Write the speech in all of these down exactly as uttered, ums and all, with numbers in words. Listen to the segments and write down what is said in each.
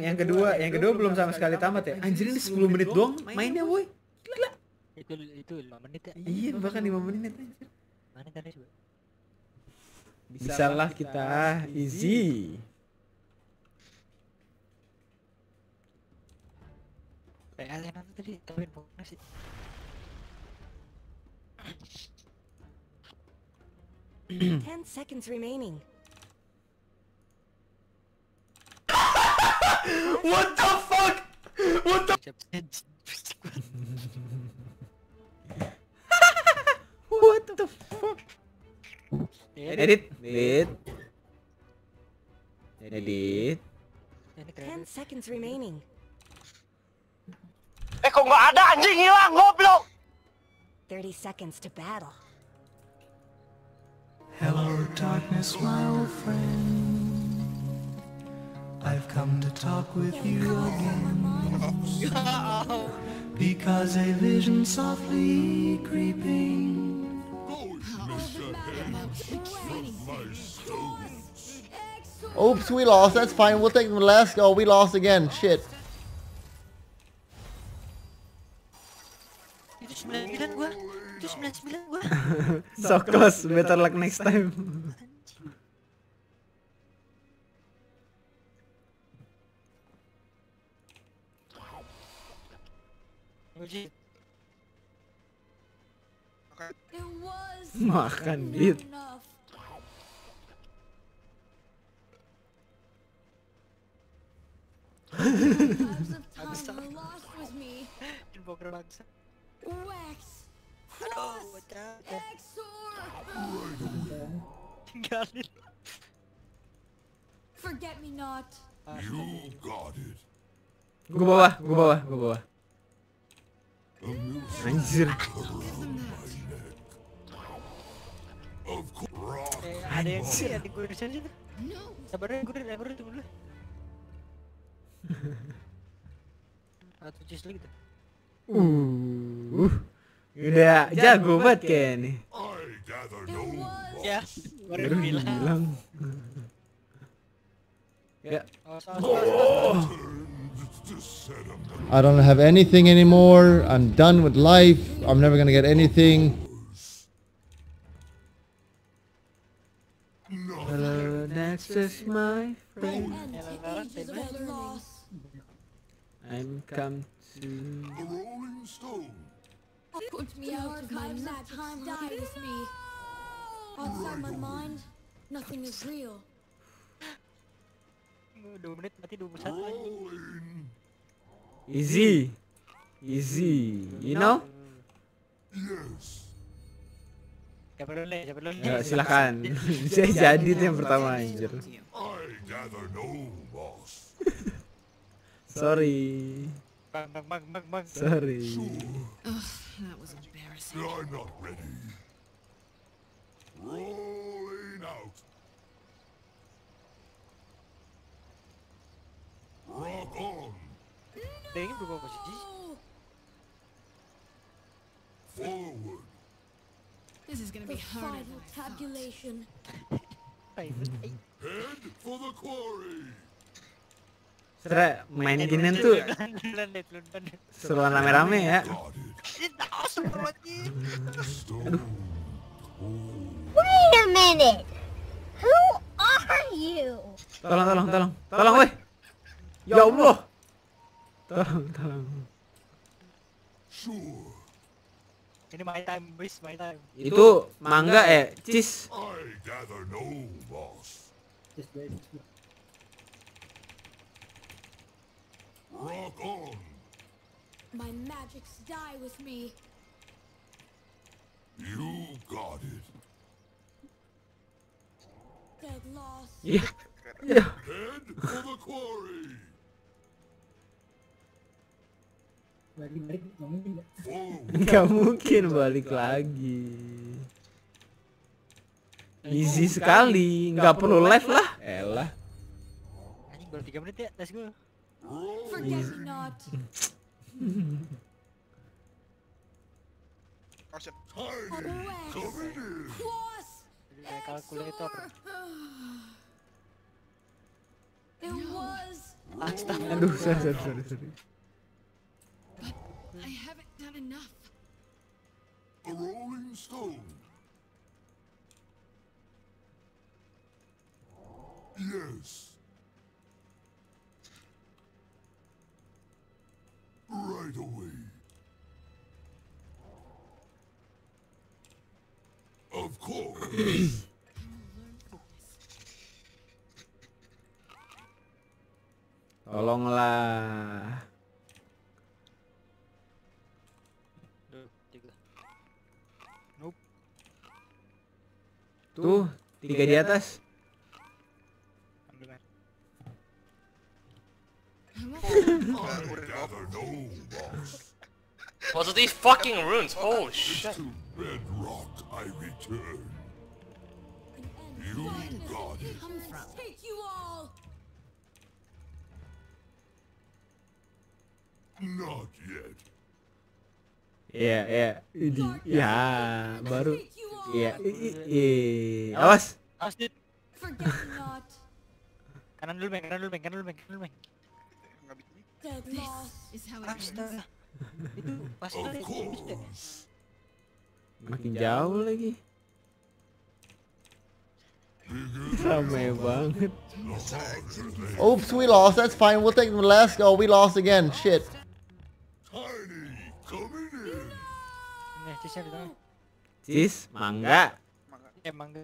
yang kedua, yang kedua belum sama sekali tamat ya. Anjir ini sepuluh menit doang mainnya woi. Gila. Itu itu lima menit ya. Iya, bahkan lima menit anjir. Mana tadi coba? Bisalah kita easy. Kayak alien apa tadi? Tapi pokoknya sih. Ten seconds remaining. What the fuck? What the What the fuck? Edit, edit, edit. Ten seconds remaining. Eh kok nggak ada anjing hilang goblok. Thirty seconds to battle. Hello darkness, my old friend. I've come to talk with you again. Because a vision softly creeping. Oops, we lost. That's fine. We'll take the last. Oh, we lost again. Shit. Itu sembilan sembilan gua. Itu sembilan sembilan gua. So close, better luck next time. Makan dit. Tinggalin. Forget me not. You got it. Gua bawah, gua bawah, gua bawah. Anjir. Eh, ada yang sih, ada gue di sana. Sabar ya, gue udah, gue udah tunggu dulu. Atau just lagi tuh. Uh, udah jago banget kayak nih. Ya, Baru bilang. Ya. I don't have anything anymore. I'm done with life. I'm never gonna get anything. Hello, Nexus, my friend. I'm come to. The Rolling Stone. Put me out of my magic die with me. Outside my mind, nothing is real. Dua menit mati dua puluh satu lagi. Easy, easy, you know? Yes. Siapa dulu nih? Siapa dulu nih? Ya, silakan. Saya jadi tuh yang pertama anjir. I gather no boss. Sorry. Bang, bang, bang, bang, bang. Sorry. Ugh, that was embarrassing. I'm not ready. Rolling out. Rock on. Dia ini berubah posisi. Forward. This is gonna be hard. Final tabulation. Head for the quarry. Sebenernya main ginian tuh seruan rame-rame ya. Wait a minute. Who are you? Tolong, tolong, tolong, tolong, weh. Ya Allah. Tolong, tolong. Sure. Ini my time, boys, my time. Itu mangga eh, cheese. I gather no boss. Rock on. My magics die with me. You got it. Dead loss. Iya. Iya. Head for the quarry. Balik-balik nggak mungkin nggak? Nggak mungkin balik lagi. Easy sekali, nggak perlu live lah. Elah. Anjing baru tiga menit ya, let's go. Forget me not. Kayak kalkulator. It was. Astaga. Aduh, sorry, sorry, sorry, sorry. But I haven't done enough. A rolling stone. Yes. Right away. Of course. Tolonglah. Dua, tiga. Nope. Tuh, tiga di atas. Ambil air. Gather no boss. What's with these fucking runes? Holy shit. To bedrock I return. You got it. Come from. Take you all. Not yet. Iya, iya. Idi. Ya, baru. Iya. Iya. Awas. Awas, Dit. Forget not. Kanan dulu, Bang. Kanan dulu, Bang. Kanan dulu, Bang. Kanan dulu, Bang. Dead loss is how it ends. Astaga. Itu pasti Of deh. course. Makin jauh lagi. Ramai banget. Oops, we lost. That's fine. We'll take the last go. We lost again. Shit. Tiny, coming in. Nih, cisnya di tengah. Cis, mangga. Eh, mangga.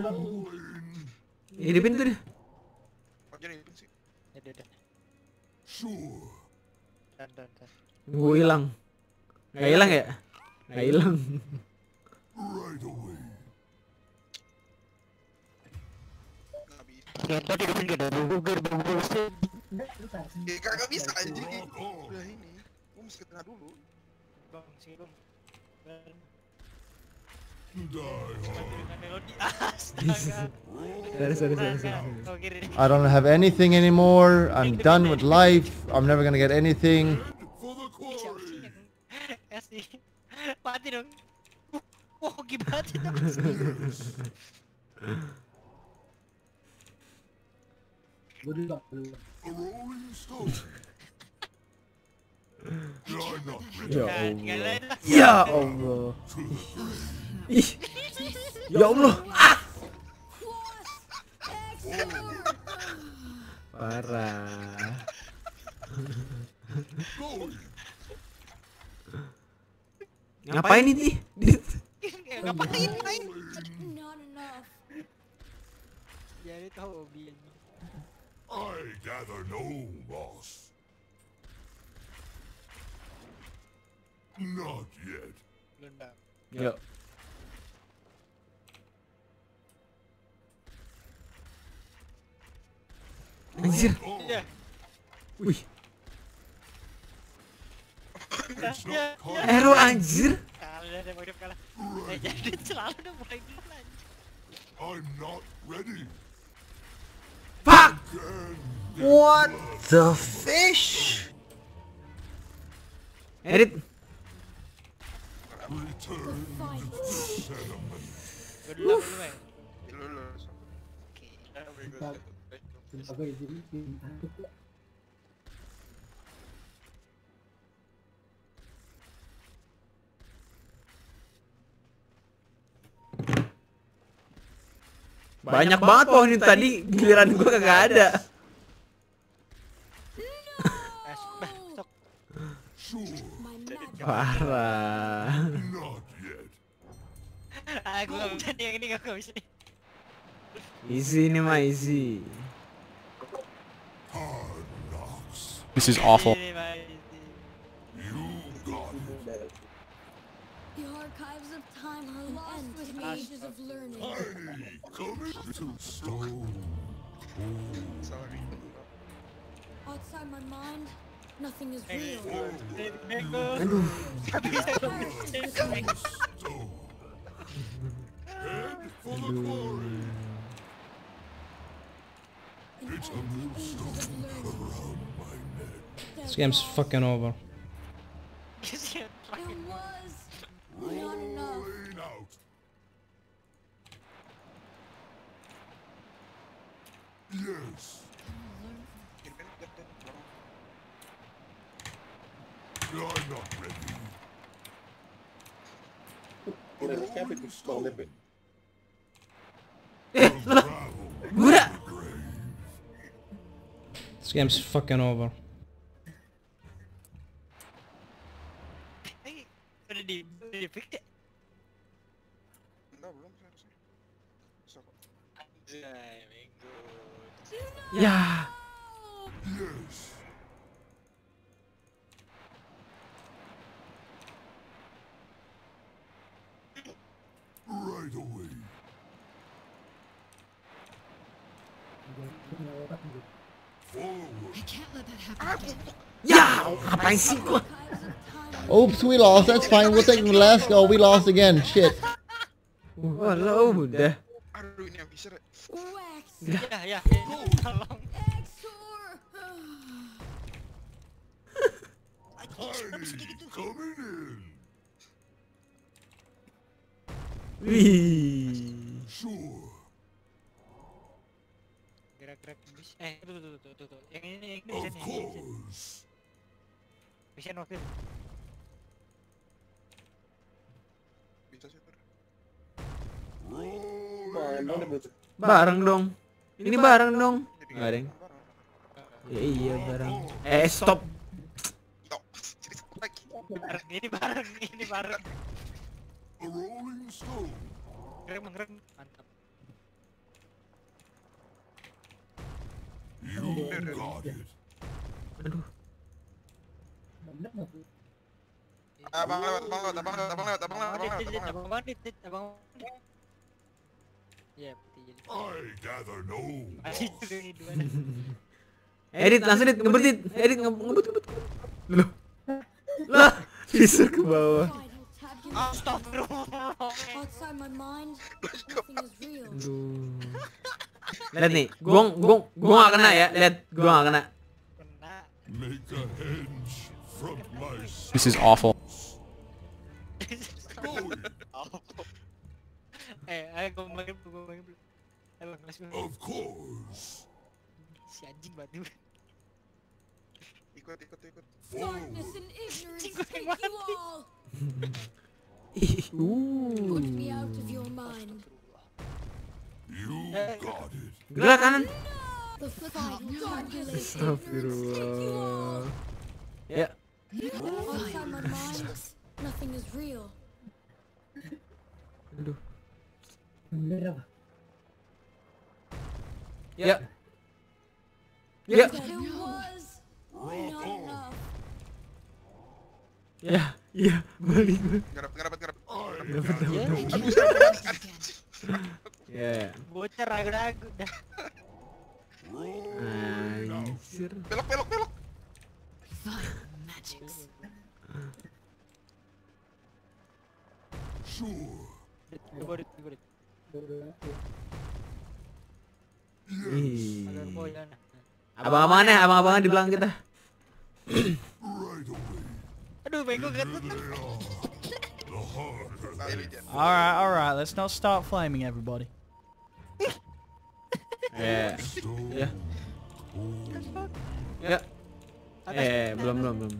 Ini pintu deh. Ya, dia, dia. Sure. Dan, dan, dan. Gue hilang. Nggak hilang ya? Nggak hilang. Right away. Ya, tadi kan gak ada gugur, gugur sih. Ya kagak bisa anjing. Rock on. Udah ini. Gua mesti tengah dulu. Bang, sini, Bang. Dan Die hard. melodi. Astaga. Sorry, sorry, sorry, sorry. Oh, kiri. I don't have anything anymore. I'm done with life. I'm never gonna get anything. For the quarry. Ya sih. Mati dong. Wah, kok gimana sih? Gue dulu bang, dulu. A rolling stone. I'm not ready. Ya Nah, tinggal Allah. lain lah. Ya Allah. Ih. Ya Allah. Ah. Parah. Going. Ngapain ini? Ya, ngapain, main? Not enough. Jadi tahu hobi. I gather no moss. Not yet. Lunda. Yuk. Anjir. Iya. Wih. It's Ya, not caught. Hero anjir. kalah deh, mau hidup kalah. Eh, jadi selalu udah mulai dulu anjing. I'm not ready. Fuck. Can What The fish. Edit. return to settlement. Gue dulu, dulu, Bang. Lulus. Oke. Sumpah gue jadi pintar. Banyak banget pohon ini tadi, giliran gua kagak ada. Eh, bah, sok. Sure. My magic. Parah. Not yet. Ah, gue gak bisa nih, yang ini gak bisa nih. Easy ini mah easy. Hard knocks. This is awful. Ini, Bang, ini. You got it. The archives of time are lost with ages of learning. Tiny, coming to stone. Sorry. Outside my mind, nothing is Eh, real. eh, Beko. Aduh. Gak bisa dong. Stone. Head for the quarry. It's a millstone around my neck. This game's fucking over. Kasihan, It was not enough. Rolling out. Yes. Eh, lah. Gura. This game's fucking over. Eh, udah di udah di fix ya? Enggak, belum seharusnya. Bisa kok. Anjay, minggu. Ya. Yes. Right away. Forward. I can't let that happen. Ya, ngapain sih gua? Oops, we lost. That's fine. We'll take the last go. We lost again. Shit. Walau udah. Aduh, ini yang bisa. Wax. Ya, ya, ya. Tolong. Exor. Heidi, coming in. Wih. Sure. Gerak-gerak bis. Eh, tuh tuh tuh tuh tuh. Yang ini yang ini bisa Of nih. Bisa. course. Bisa waktu. Bisa sih tuh. Bareng dong. Ini bareng dong. Enggak ada yang. Ya iya bareng. Eh stop. Yo, jadi satu lagi. Bareng, ini bareng, ini bareng. A rolling stone. Gerak menggerak. Mantap. You got it. Aduh. Abang lewat, abang lewat, abang lewat, abang lewat, abang lewat, abang lewat, abang lewat. Abang bandit, abang. Iya, putih jadi. I gather no. Masih itu ini dua. Edit langsung edit ngebet edit ngebet ngebet. Loh. Lah, bisa ke bawah. Astagfirullah. Outside my mind, nothing is real. Aduh. Lihat nih, gua gua gua gak kena ya. Lihat, gua gak kena. Kena. Make a hedge from my This is awful. Eh, ayo gua main dulu, gua main dulu. Ayo, let's go. Of course. Si anjing batu. Ikut, ikut, ikut. Darkness and ignorance take you all. Ih, Put uh. me out of your mind. You got it. Gerak kanan. The fight will darkness. Astagfirullah. Ya. Outside my mind, nothing is real. Aduh. Ya. Ya. That it was not enough. Ya, iya, balik gue. Garap, garap, garap. Dapat, dapat, dapat. Ya. Bocah ragu-ragu dah. Anjir. Belok, belok, belok. Magics. Sure. Gua dit, gua dit. Ih. Agar gua jangan. Abang-abangan ya, abang-abangan di belakang kita. Right away. Aduh, bego kan. The harder they Alright, alright, let's not start flaming everybody. Ya. Ya. Ya. Eh, belum, belum, belum.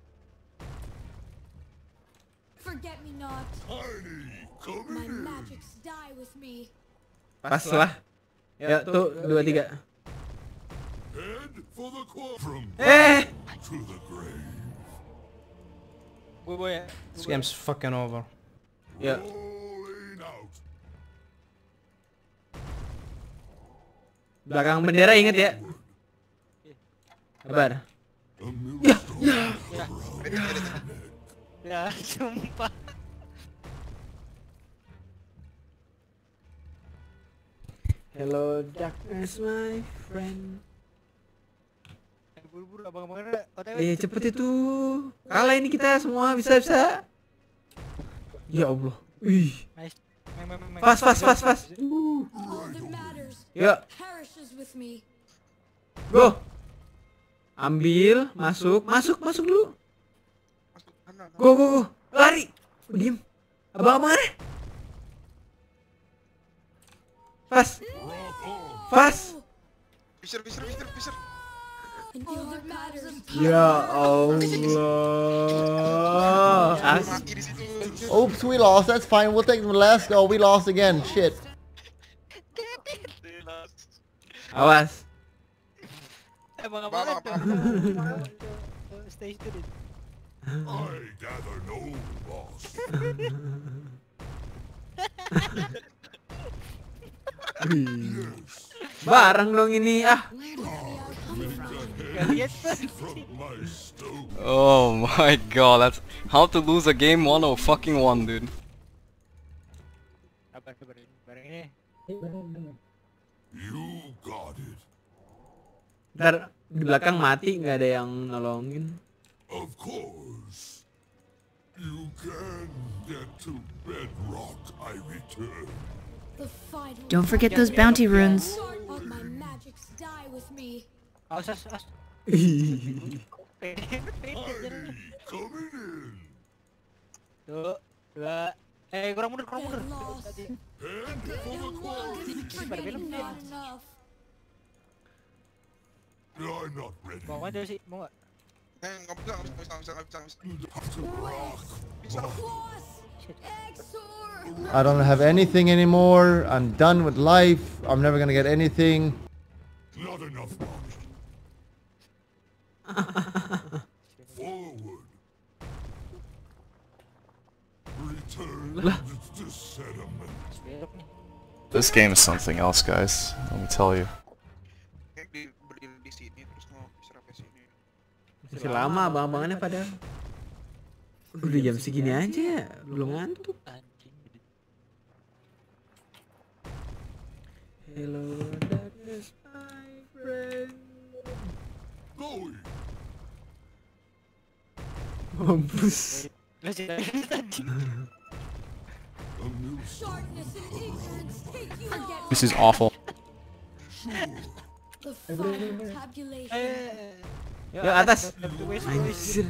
Forget me not. Heidi, come My in. magics die with me. Pas lah. Ya, tuh, dua, tiga. Head for the quad from Eh. to the grave. Gua gua ya. This game's fucking over. Ya. Rolling out. Belakang bendera inget ya. Sabar. A millstone Ya. Ya, sumpah. Hello darkness my friend. Buru-buru abang-abang ada. O T W. Eh cepet itu. Kalah ini kita semua bisa-bisa. Ya Allah. Wih. Nice. Main, main, main, main. Fast, fast, fast, fast. All that matters Ya, perishes with me. go. Ambil, masuk, masuk, masuk dulu. Masuk kanan. Go, go, go. Lari. Oh, diem. Abang mana? Fast. Fast. Fisher, fisher, fisher, fisher. I And all that matters. Ya Allah. As Oops, we lost. That's fine. We'll take the last. Oh, we lost again. Shit. Awas. Emang Bang, apa bang, Stay still. I gather no loss. Barang dong ini ah. Oh my god, that's how to lose a game one oh fucking one, dude. Apa barang barang ini? You got it. Ntar di belakang mati nggak ada yang nolongin. Of course. You can get to bedrock, I return. The fight will Don't forget those bounty runes. all my magics die with me. Awas, awas, awas. Coming in. Tuh, dua. Eh, kurang mundur, kurang mundur. Head for the quarry. Forgetting not enough. I'm not ready. Mau aja sih, mau nggak? Eh, nggak bisa, nggak bisa, nggak bisa, nggak bisa, nggak bisa. You have to rock. I don't have anything anymore. I'm done with life. I'm never gonna get anything. Not enough money. Forward. Return to settlement. This game is something else, guys. Let me tell you. Kayak di berdiri di sini terus mau serap ke sini. Masih lama abang-abangannya pada. Udah jam segini aja ya, belum ngantuk. Hello darkness my friend. Going. Mampus. This is awful. The final tabulation. Yuk atas. Anjir.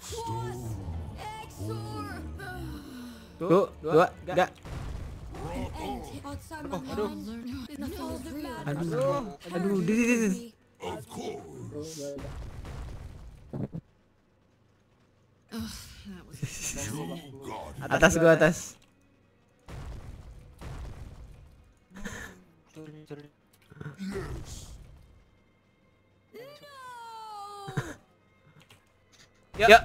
Tuh, dua, enggak. Outside my mind, nothing is real. Aduh, aduh, di di di. Of course. Atas gua atas. Yes. Yuk.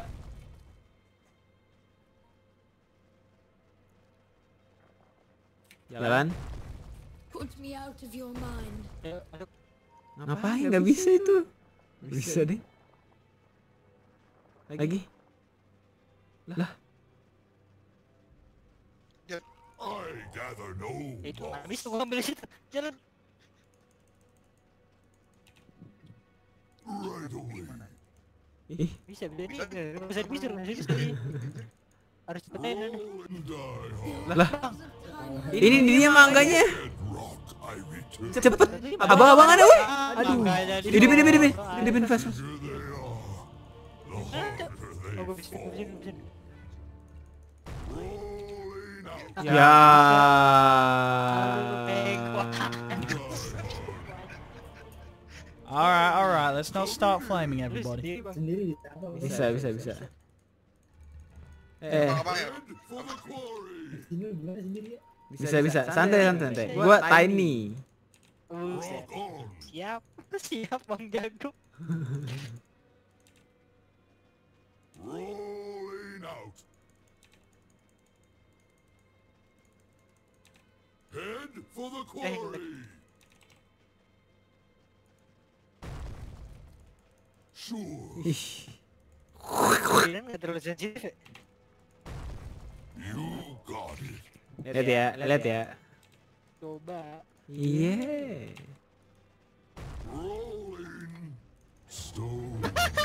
Jalan. Put me out of your mind. Ngapain? Nggak bisa itu. Bisa deh. Lagi. Lah. I gather no Itu loss. habis gua ambil situ. Jalan. Right away. Ih, Bisa bisa nih. Nggak bisa bisa, nggak bisa nih. Harus cepetin nih. lah. Ini dia mangganya. Bedrock, I return. Cepet. Abang-abangannya weh. Aduh. Hidupin, hidupin, hidupin. Hidupin fast. fast. Here they are. The harder they Oh, gua bisa, gua bisa, gua bisa. rolling out. Ya. Alright, alright, let's not start flaming everybody. Sendiri apa? Bisa, bisa, bisa. Eh, Abang ya. For the quarry. Sini gimana sendiri ya? bisa, bisa. Santai, santai, santai. Gua tiny. Buset. Siap, siap Bang Jago. Rolling out. Head for the quarry. Sure. Ih, Kalian nggak terlalu sensitif ya? You got it. lihat ya, lihat ya. Coba. Iya. Rolling stone.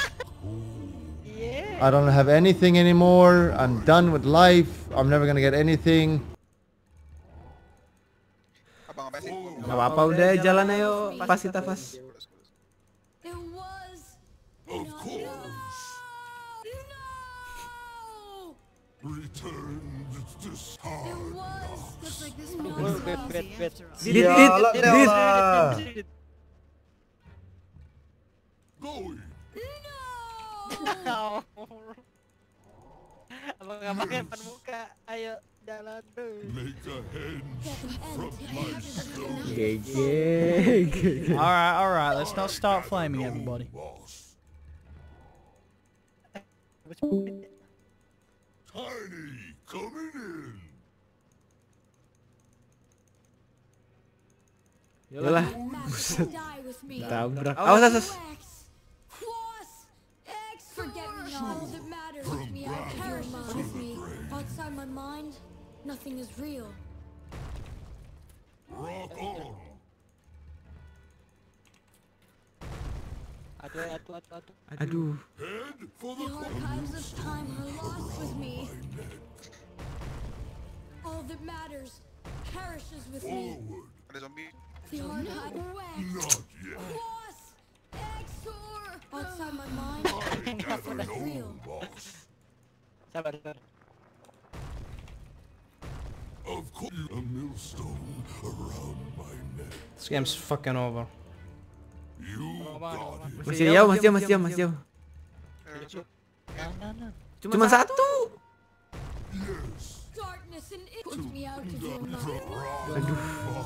Iya. I don't have anything anymore. I'm done with life. I'm never gonna get anything. Abang apa sih? Gak apa-apa udah jalan ayo. Pas kita pas. It was. Of course. No! Return to It start. was. Looks like this Oh, moment bet, bet, bet. Dit, dit, dit. Ya Going. Abang-abang depan muka, ayo jalan tuh. Make a hand from my stone. G G. Alright, alright, let's not start flaming everybody. Tiny coming in. Yalah. Master, die with me. Tabrak. Awas, awas. Forget me all that matters with me. I perish with me. Outside my mind, nothing is real. Rock on. Aduh, aduh, aduh, aduh. Aduh. Head for The the archives of time are lost with me. All that matters perishes with me. forward. Ada zombie. The archive Not yet. was Exor. Outside my mind, I gather nothing is no real. boss. Sabar, sabar. Of course, a millstone around my neck. This game's fucking over. You got it. Masih jauh, masih jauh, masih jauh, masih jauh. Nah, nah, nah. Cuma satu. Yes. Darkness and it puts me out of your mind. Aduh.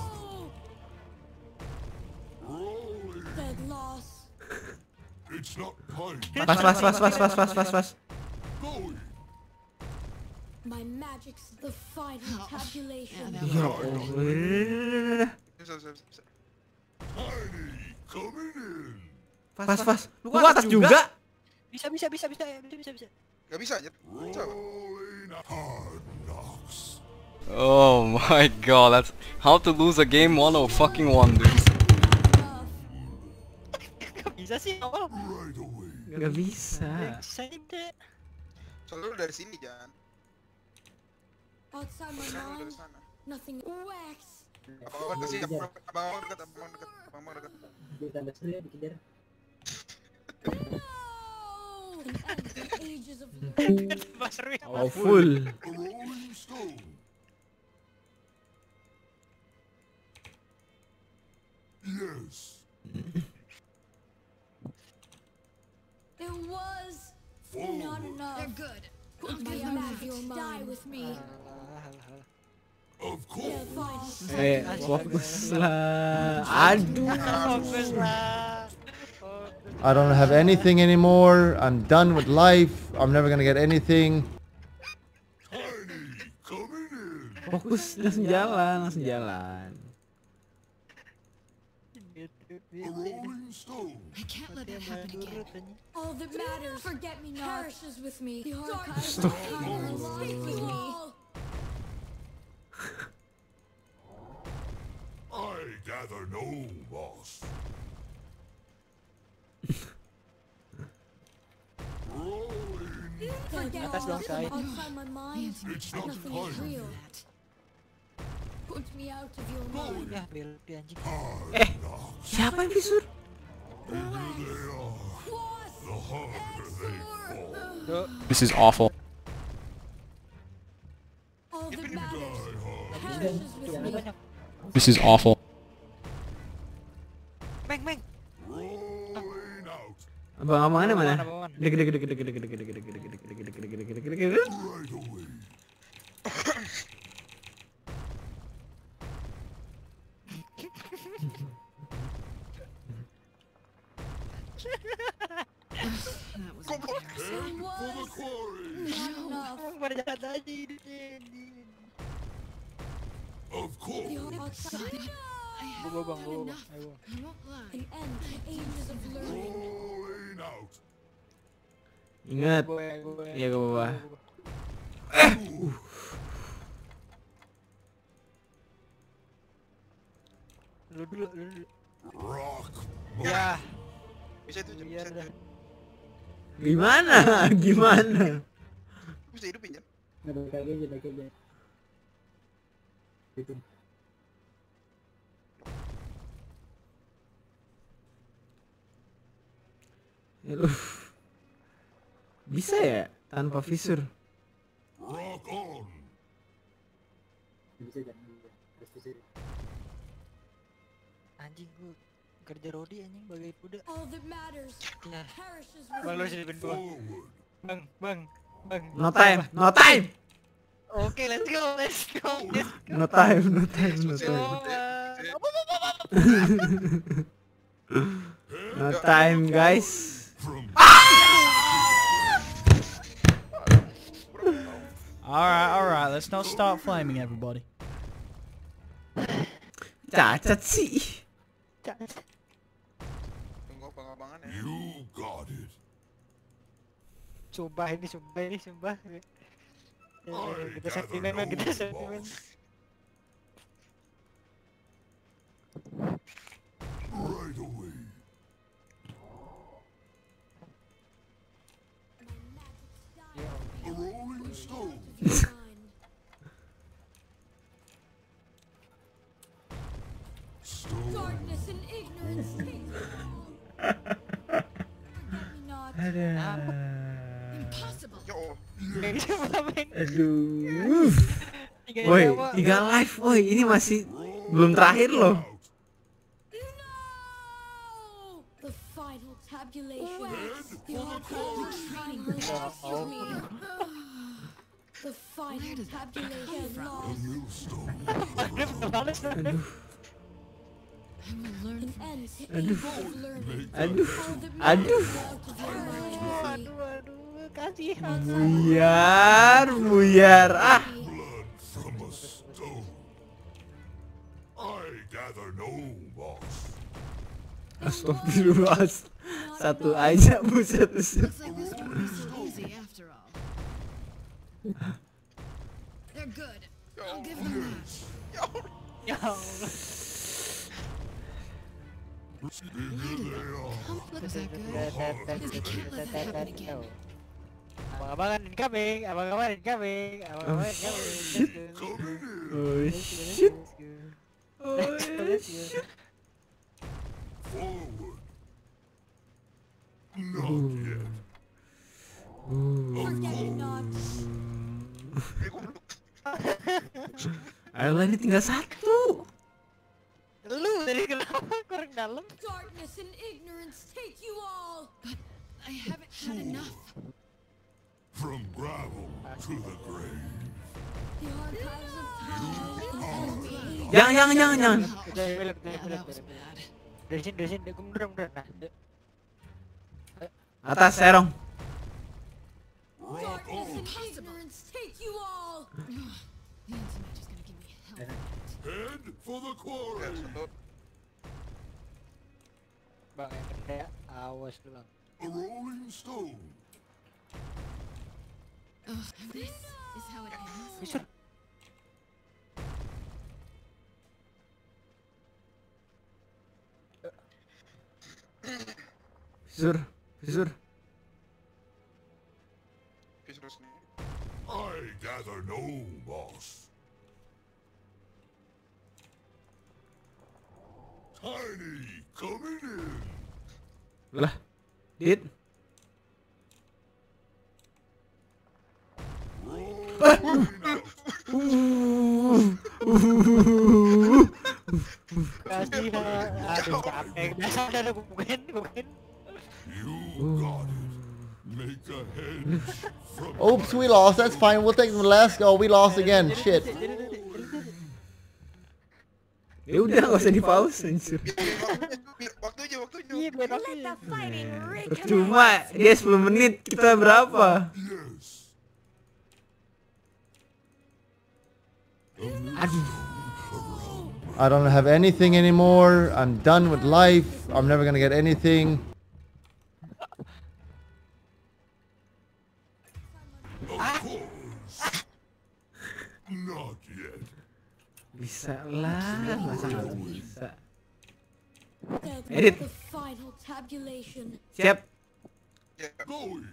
Rolling. Dead loss. It's not time. Pas, pas, pas, pas, pas, pas, pas, pas. Going. My magic's the final tabulation. Ya Allah. Bisa, bisa, bisa. Tiny coming in. Pas, pas. Lu ke atas juga? Bisa, bisa, bisa, bisa, bisa, bisa, bisa. Gak bisa aja. Coba. Rolling hard knocks. Oh my god, that's how to lose a game one oh fucking one, dude. Bisa sih awal. Right away. Gak bisa. Excited. Soalnya lu dari sini jangan. Outside my Jangan lu dari mind, sana. nothing wax. Abang-abang dekat sini, abang-abang abang-abang dekat, abang-abang dekat, abang-abang dekat. Dia tambah seru ya dikejar. No! An end to ages of Oh, full. A rolling stone. Yes. It was Forward. not enough. They're good. Put my magic die with me. Of course. Eh, fokus lah. Aduh. Fokus lah. I don't have anything anymore. I'm done with life. I'm never gonna get anything. Tiny coming in. Fokus, langsung jalan, langsung jalan. A rolling stone. I can't let that happen again. All that matters, forget me not, perishes with me. The archives of time are lost with me. I gather no boss. Rolling. Forget Atas all dong, Kai. outside my mind, It's not nothing is time. real. Put me out of your mind. Ya, belti anjing. Hard Eh, knocks. siapa yang visur? The bigger they are, the harder they fall. This is awful. All that matters Die hard. perishes with me. Banyak. This is awful. Meng, meng. Rolling out. Abang-abang mana mana? Abang-abang. Gede gede gede gede gede gede gede gede gede gede gede gede gede gede gede gede gede. Right away. Goblok. Head for the quarry. Not enough. Pada jalan aja ini ini. Of The course. outside, Bawa bang, bawa bang. Ayo. an end to ages of learning. Rolling out. Ingat. Bawa, bawa. Iya ke bawah. Lu dulu, lu dulu. Rock. Ya. Bisa itu, Jam. Biar Bisa dah. itu. Gimana? Gimana? Bisa hidupin, Jam. Nggak ada kaki aja, kaki aja. Gitu. Aduh. Bisa ya tanpa visur? Rock on. Bisa jangan. Harus bisa. Anjing gua Kerja Rodi anjing bagai kuda. All that matters Ya. perishes Bang lu with sini me. ben gua. Bang, bang, bang. No time, no time. Oke, let's go, let's go, let's go. No time, no time, no time. No time, guys. Alright, alright, let's not start flaming everybody. Cacat sih. Tunggu pengabangan ya. You got it. Sumpah ini, sumpah ini, sumpah. Eh, kita sentimen, Bang, kita sentimen. Right away. A rolling stone. Darkness and ignorance take not. Impossible. Aduh. Woi, tiga live, woi, ini masih belum terakhir loh. The final tabulation. The all-powerful shining rescues me. The final tabulation lost. Aduh. An end to Aduh. ages of learning. Aduh. All that Aduh. matters now to Aduh, aduh, kasihan. Buyar, buyar. Ah. Blood from a stone. I gather no moss. Astagfirullah. Satu aja bu, satu satu. Looks like this won't be so easy after all. They're good. I'll give them that. Ya Allah. Don't look that good. Because I can't let that happen again. Abang-abangan incoming, abang-abangan incoming, abang-abangan incoming. Oh shit. Oh Let's go. shit. Forward. Not yet. Forget it not. Ayolah, ini tinggal satu. Lu tadi kenapa kurang dalam? Darkness and ignorance take you all. But I haven't had enough. From gravel to the grave. The archives of time. Jangan, jangan, jangan, jangan. Udah, belok, belok, belok, belok. Dari sini, dari sini, mundur, mundur. Nah, Atas, serong. Darkness and ignorance take you all. The internet is gonna give me hell. Head for the quarry. Bang, yang gede, awas lu bang. A rolling stone. Ugh, this is how it ends. Bisa. Fisur, fisur. I gather no moss. Tiny coming in. Lah, dit. Kasihan, aduh capek. Biasa ada bukan, bukan. You got it. Make a head from Oops, we lost. That's fine. We'll take the last. Oh, we lost again. Shit. Ya udah, nggak usah di pause. Anjir. Waktunya, waktunya. Iya, biar aku. Let the fighting Percuma, dia sepuluh menit, kita berapa? yes. Aduh. I don't have anything anymore. I'm done with life. I'm never gonna get anything. Of course. Not yet. Bisa lah, masa nggak bisa? There'll Edit. be the final tabulation. Siap. Going.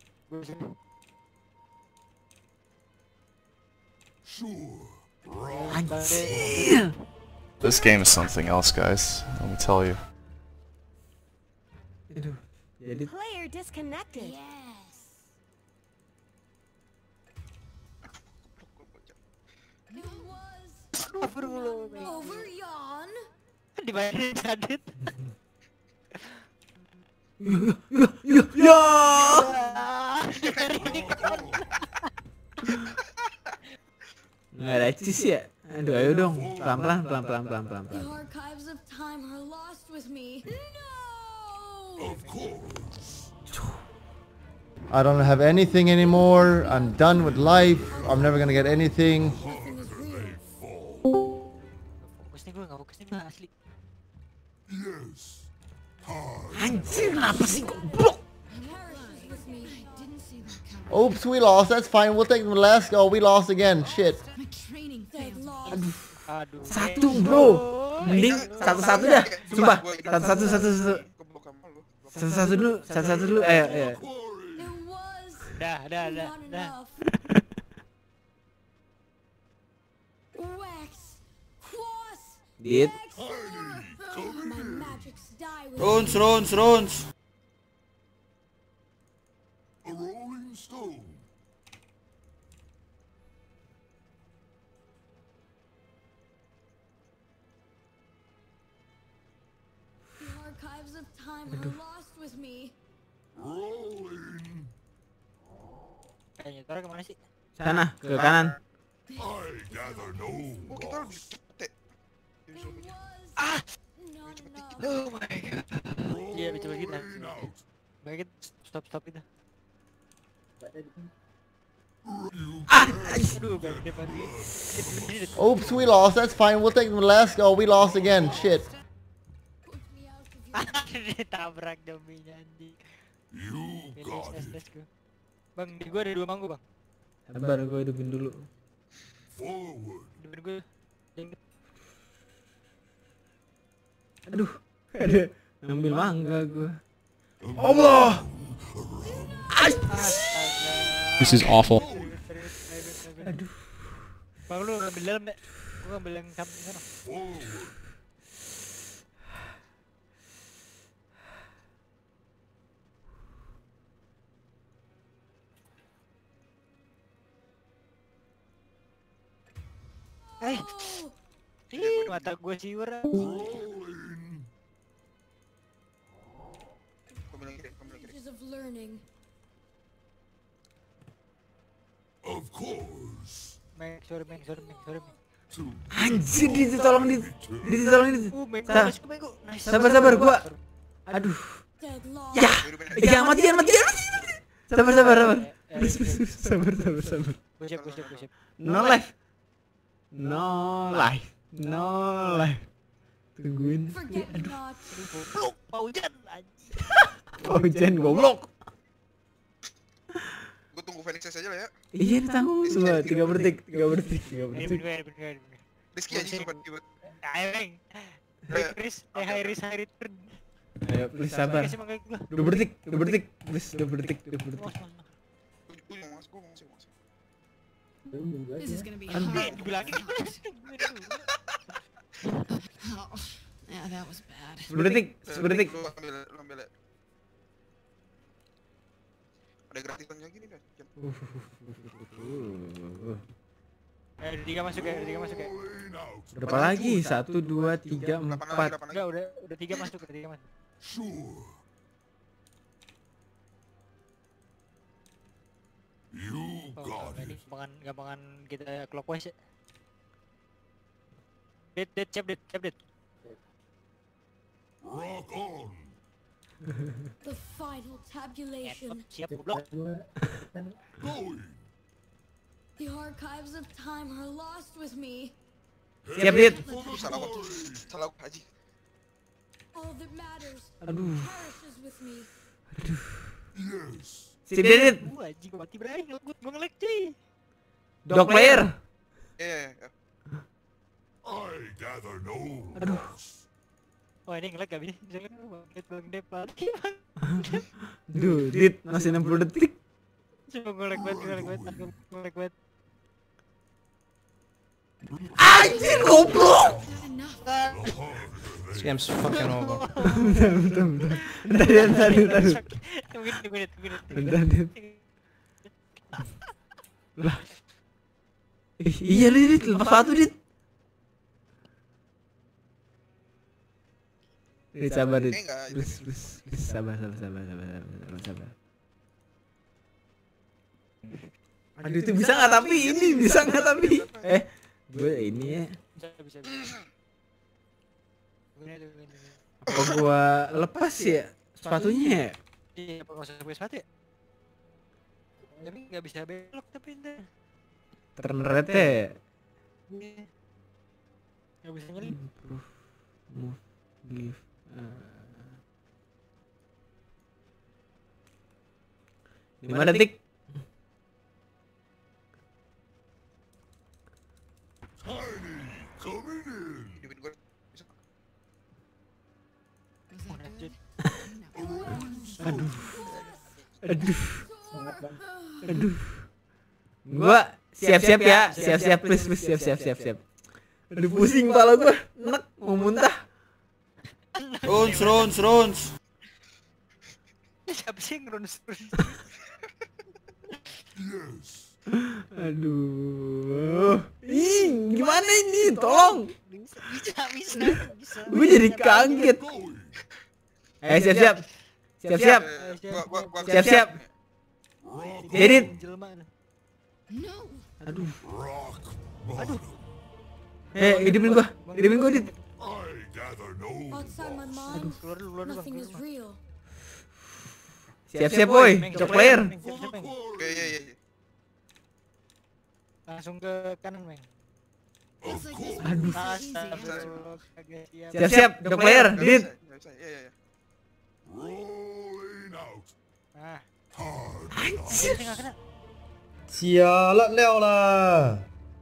Sure. Anjir. This game is something else, guys. Let me tell you. Aduh, jadi Player disconnected. Yes. It was Aduh, over, yawn. Dibayarin Jadit. Ya, ya, ya. Nggak ada cheese ya? Aduh, ayo dong, pelan-pelan, pelan-pelan, pelan-pelan, The pelan. archives of time are lost with me. No! Of course. I don't have anything anymore. I'm done with life. I'm never gonna get anything. Nothing is real. Fokus nih gue, nggak fokus nih gue asli. Yes. Anjir, kenapa sih goblok? Perishes with me. I didn't see that coming. Oops, we lost. That's fine. We'll take the last go. We lost again. Shit. My training failed. Aduh. Satu bro, mending satu-satu dah. Sumpah, satu-satu, satu-satu. Satu-satu dulu, satu-satu dulu. Ayo, ayo. It was Dah, dah, dah, not dah. enough. Wax. Quas. Dit. My magics die with Runes, runes, runes. A rolling stone. the archives of time are lost with me. Rolling. Kayaknya Tora kemana sih? Sana, ke kanan. I gather no Oh, kita lebih loss. cepet. It was Ah! not enough. Oh my god. Iya, coba kita. Rolling out. Baik, stop stop itu. Aduh, baik dia pagi. Oops, we lost. That's fine. We'll take the last go. We lost again. Shit. Put me out of here. Ditabrak dominya anjing. You Ini got S it. S gue. Bang, di gua ada dua manggu, Bang. Sabar, gue hidupin dulu. Forward. Hidupin gue. Jangan. Aduh, ada ngambil mangga gue. Allah. This is awful. Aduh. Bang, lu ngambil dalam deh. Gua ngambil yang samping sana. Forward. Eh. Ih, mata gue siur. Rolling. Kembali kiri, kembali kiri. Pages of learning. Of course. Meng, sorry, Meng, sorry, Meng, sorry, Meng. Two. Anjir, dit, tolong dit. Dit, tolong dit. Uh, Meng, Sa- masuk ke Meng, nice. Sabar, sabar, gua. Aduh. Deadlock. Ya. Eh, jangan mati, jangan mati, jangan mati. Sabar, sabar, sabar. Eh, Please, please, please. Sabar, sabar, sabar. Gue siap, gue siap, gue siap. No life. No life. No life. Tungguin. Forget not. Goblok, Pak Hujan anjing. Oh, hujan goblok. Gue tunggu Phoenix aja lah ya. Iya, ditanggung semua. Tiga detik, tiga detik, tiga Hidupin detik. gue, hidupin gue, hidupin gue. Rizky aja sempat tiba. Ayo, Meng. Hey, Chris, eh, high risk, high return. Ayo, please sabar. Kasih mangga gue. Dua detik, dua detik. Please, dua detik, dua detik. Mas, mas, mas. Gue mau masuk, gue mau masuk, masuk. This is gonna be Eh, hard. dibilangin gimana sih? Tungguin dulu. Oh, yeah, that was bad. Sepuluh detik, sepuluh detik. Lu ambil, lu ambil ya. Ada gratisan lagi nih, Jam. Eh, udah tiga masuk ya, udah tiga masuk ya. Rolling out. Berapa lagi? Satu, dua, tiga, Delapan lagi, empat. delapan lagi. Enggak, udah udah tiga masuk, udah tiga masuk. Sure. You Oh, got enggak, ini it. gampangan gampangan kita clockwise ya. Dit, dit, cap dit, cap dit. Rock on. The final tabulation. Siap goblok. Going. The archives of time are lost with me. Siap, Dit. Aduh, salah waktu. Salah waktu haji. All that matters Aduh. perishes with me. Yes. Sip, Dit. Gua anjing gua mati berai, ngelag gua ngelag cuy. Dog player. Iya, iya, iya. I gather no Aduh. loss. Wah, ini ngelag gak bisa. Jangan bangkit Bang Dep lagi, Bang. Duh, Dit masih enam puluh detik. Cuma ngelag banget, ngelag banget, ngelag banget. Anjir, goblok. This game's fucking over. Bentar, bentar, bentar. Bentar, bentar, bentar. Tungguin, tungguin, tungguin. Bentar, Dit. Lah. Ih, iya, Dit, lepas satu, Dit. Dit, sabar Dit. Enggak, enggak. Please, please, please, sabar, sabar, sabar, sabar, sabar, sabar, sabar. Aduh itu bisa nggak tapi ini bisa nggak tapi? Eh, gue ini ya. Bisa bisa. bisa. Gini, gini, gini. Apa gua lepas ya sepatunya ya? Iya, apa nggak usah pakai sepatu ya? Tapi nggak bisa belok tapi ntar. Ternerete. Iya. Nggak bisa nyelip. Improve, move, give. Lima detik. Tiny, coming in. Hidupin gue. Bisa. Oh, lanjut. Aduh. Aduh. Semangat bang. Aduh. Gua siap-siap ya. Siap-siap please, please siap-siap siap-siap. Aduh pusing kepala gua. Enak mau muntah. Runs, runs, runs. Siapa sih yang ngerunus-runus? Yes. Aduh. Ih, gimana ini? Tolong. Bisa, bisa, bisa. bisa. Gue jadi kaget. Eh, siap-siap. Siap-siap. Gua gua gua Siap-siap. Edit. Jelma. No. Aduh. Rock Aduh. Eh, hidupin gua. Hidupin gua, Dit. I gather no Outside my mind, Keluar dulu, keluar dulu. nothing is real. Siap-siap, boy. Cok player. Siap-siap, Meng. Oke, iya iya iya. Langsung ke kanan, Meng. Of course. Aduh. Astagfirullah, kagak siap. Siap-siap, cok player. Nggak Dit. bisa, nggak bisa. Iya iya iya. Rolling out. Nah, Hard. Anjir. nggak kena. Sialat leo lah.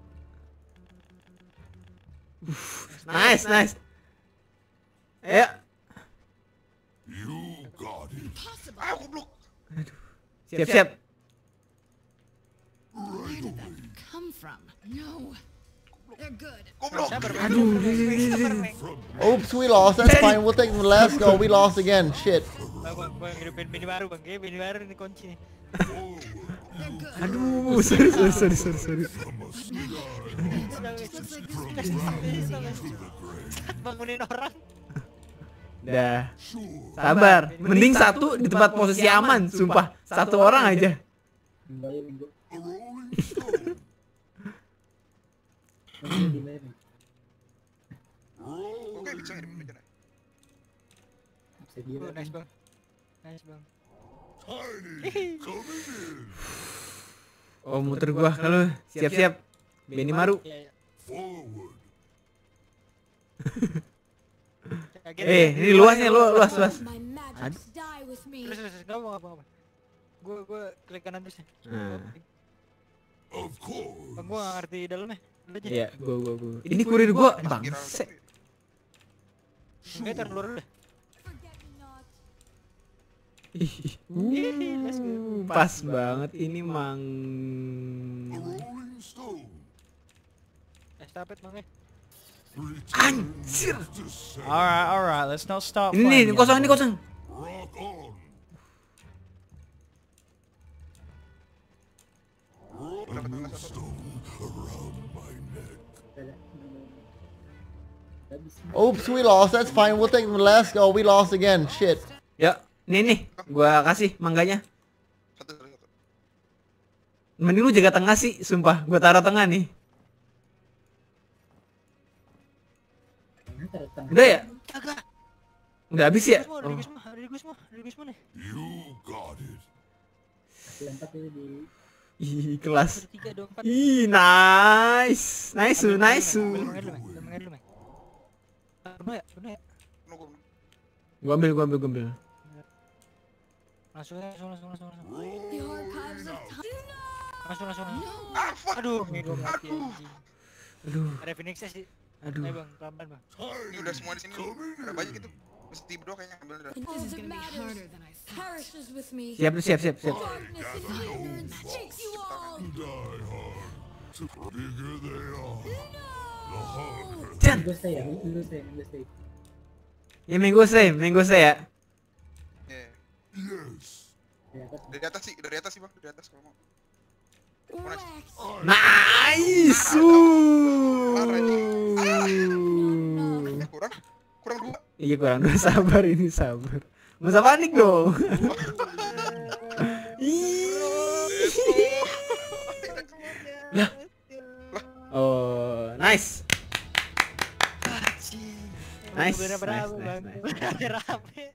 Nice, nice. Ayo. You got it. Ah, goblok. Siap-siap. Where did that come from? No. They're good. Goblok. Sabar, Meng. Aduh. Sabar, Meng. Oops, we lost. That's fine. We'll take the last go. We lost again. Shit. Bang, bang, bang, hidupin mini baru, Bang. Kayaknya mini baru ini kunci nih. They're good. Aduh, sorry, sorry, sorry, sorry, sorry. Bangunin orang. Dah. Sabar. Mending satu di tempat posisi aman, sumpah. Satu orang aja. Minggu aja minggu. A rolling stone. Minggu di mana? Oke, bisa hidupin aja. Bisa gila. Oh, nice, Bang. Nice, Bang. Tiny, coming in. Oh, muter gua kalau siap-siap. Benny Maru. Iya, iya. Forward. Kaget, Eh, ya. ini luasnya, luas, luas, luas. My magics die with me. Terus, terus, terus. Nggak mau, nggak mau, nggak mau. Gue, gue klik kanan terus ya. Nah. Of course. Bang, gue nggak ngerti dalamnya. Lu aja. Iya, gua, gua, gua. Ini kurir gua bangse. Oke, taruh luar dulu deh. Forget me not. Ih, let's go. uh, pas banget ini mang. A rolling stone. Estafet, Bang, ya. Anjir. Alright, alright, let's not start Ini nih, playing ini yet, kosong, ini boys. kosong. Rock on. Rolling stone around my neck. Oops, we lost. That's fine. We'll take the last go. We lost again. Shit. Ya, nih nih, gua kasih mangganya. Satu, satu, satu. Mending lu jaga tengah sih, sumpah. Gua taruh tengah nih. Udah ya? Kagak. Udah habis ya? Ada Oh. di semua, ada di gue semua, ada di gue semua nih. You got it. Lompat ini di Ih, kelas. Ada tiga, ada empat. Ih, nice. Nice, su, nice. su. Ambil mangan dulu, Meng. Ambil mangan dulu, Meng. Ah, Penuh ya, penuh ya. Penuh, gua penuh. Gua ambil, gua ambil, gua ambil. Langsung, langsung, langsung, langsung, langsung. The archives of time. Langsung, langsung, langsung. Ah, fuck. Aduh, gue mati anjing. Aduh, Ada Phoenixnya sih. aduh. Ayo, Bang, pelan-pelan, Bang. Ini udah semua di sini. Ada banyak gitu. Mesti berdua kayaknya ambil udah. And all This is that gonna be harder matters than I thought. perishes with me. Siap, siap, siap, siap. Darkness and ignorance takes you all. Die hard. The bigger they are, the harder. Chan. minggu stay ya, minggu stay, minggu stay. Ya minggu saya, minggu saya. Iya. Yes. Di atas. Dari atas sih, dari atas sih, Bang. Dari atas kalau mau. Nice. Eh, kurang. Kurang dua. Iya kurang dua, sabar ini sabar. Nggak usah panik dong. Lah. Oh, nice. Nice, nice, nice, nice. Rame.